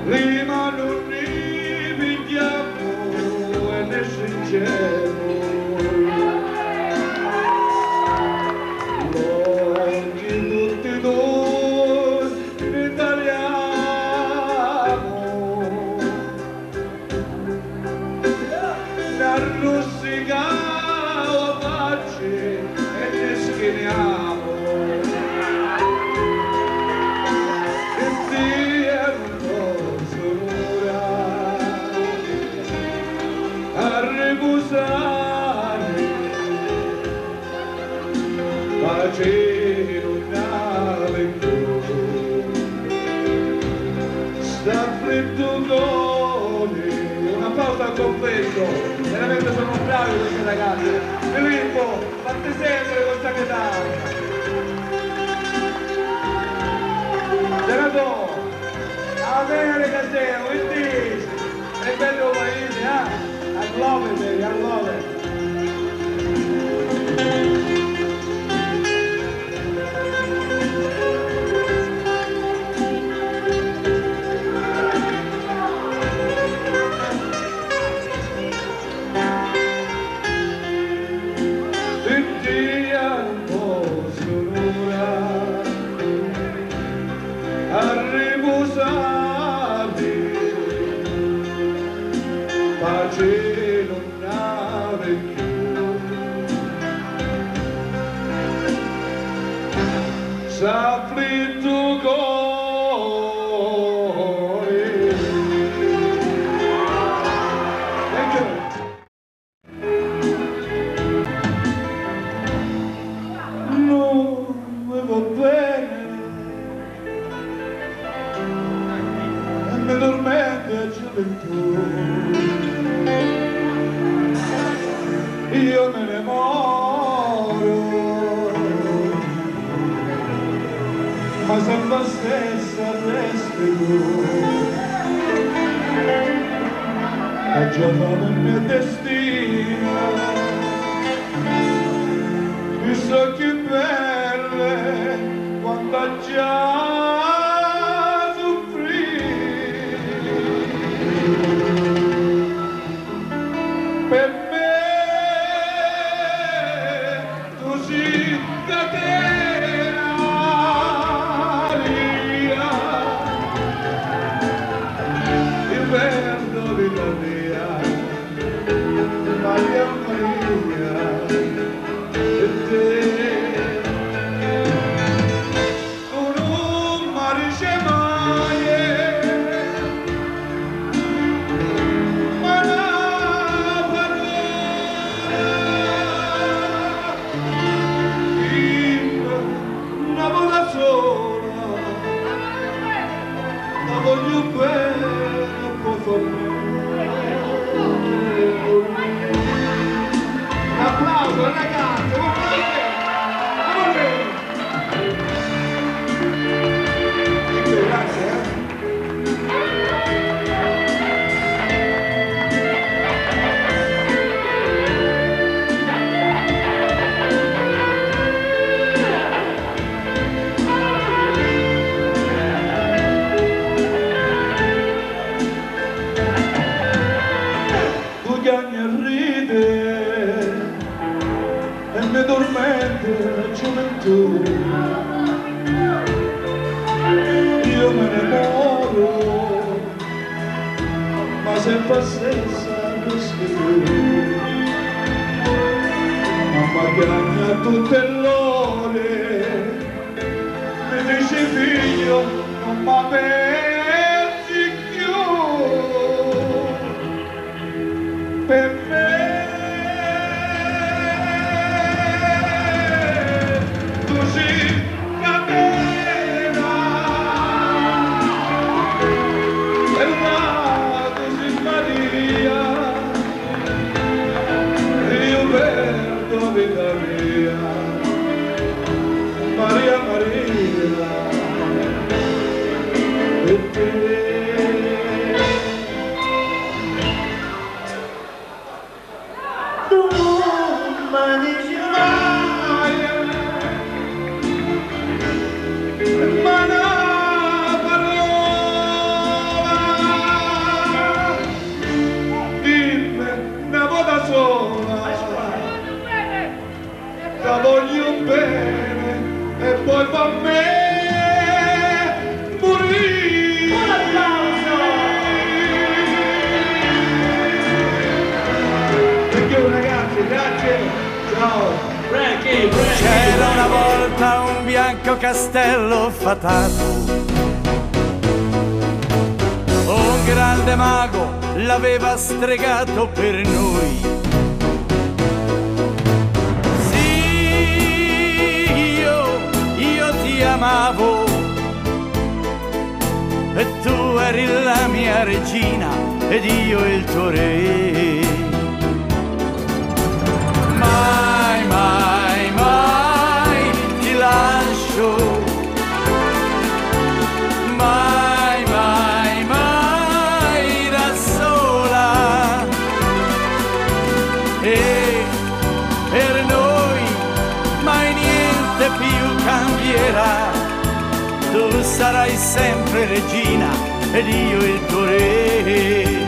prima non ne vediamo e ne sentiamo. Confesso, veramente sono bravi questi ragazzi. Filippo, fate sempre questa chitarra. Senatore, a bene Castello, quindi è bello paese, I love it, baby, I love it. S'afflitto cuore. Non mi va bene e mi dormente a gioventù. Io me ne moro, ma sempre stessa resti tu. È già fatto il mio destino, mi so che belle quando già soffrì. Per me così catena il vento della mia Maria Maria e te tu non mi dice mai ma una parola una volta sola la voglio bene un applauso ragazzi, grazie. E mi dormente la gioventù, io me ne moro, ma sempre stessa resti tu. Mamma piange tutte l'ore, mi dice figlio non mi pensi più. Per me Maria Maria e te C'era una volta un bianco castello fatato, un grande mago l'aveva stregato per noi. Sì, io ti amavo e tu eri la mia regina ed io il tuo re. Mai, mai, mai ti lascio, mai, mai, mai da sola. E per noi mai niente più cambierà, tu sarai sempre regina ed io il tuo re.